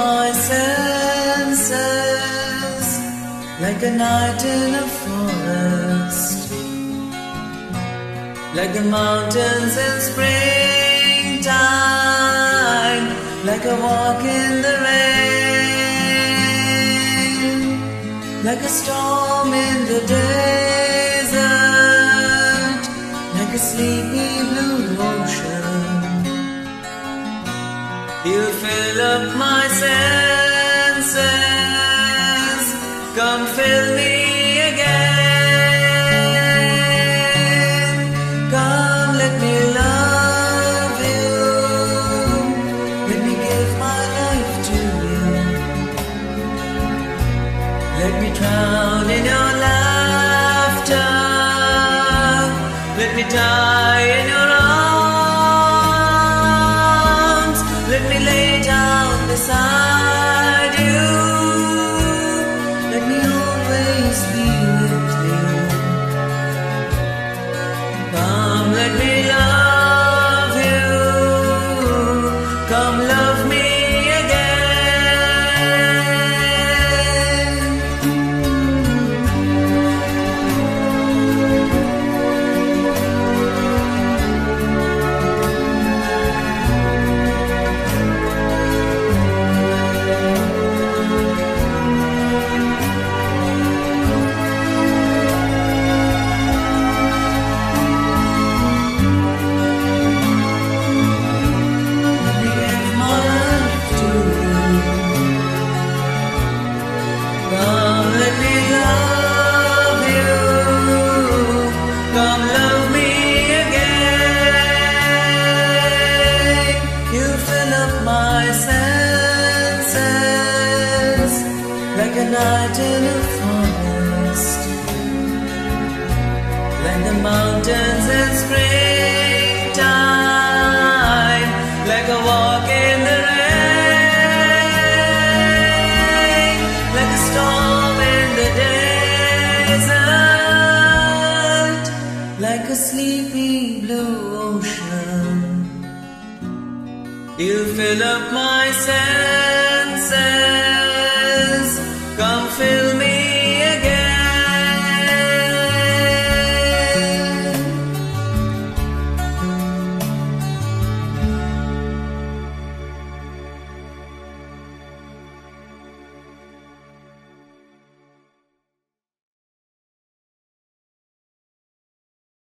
my senses like a night in a forest, like the mountains in springtime, like a walk in the rain, like a storm in the desert, like a sleepy blue ocean. You fill up my senses, come fill me again. Come, let me love you, let me give my life to you. Let me drown in your laughter, let me die in your arms, let me lay down beside you, let me always be with you. Come, let me love you, come love me again. Come, let me love you, come love me again. You fill up my senses like a night in a forest, like the mountains in springtime, like a walk in the rain, like a storm in the desert, like a sleepy blue ocean. You fill up my senses